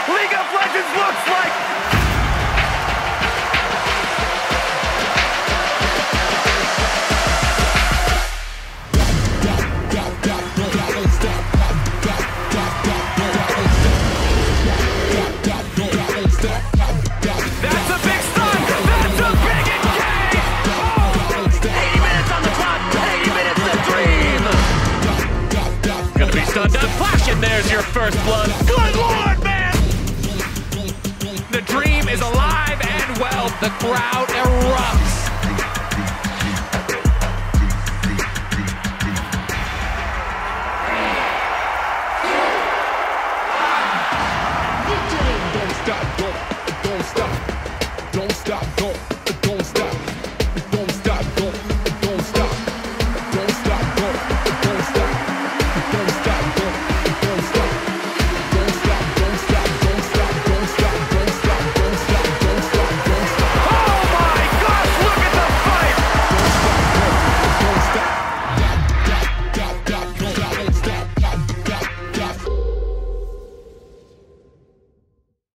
League of Legends looks like. That's a big stun. That's a big engage. Oh, 80 minutes on the clock. 80 minutes to dream. Gonna be stunned up. Flash, and there's your first blood. Good lord, man. The dream is alive and well. The crowd erupts.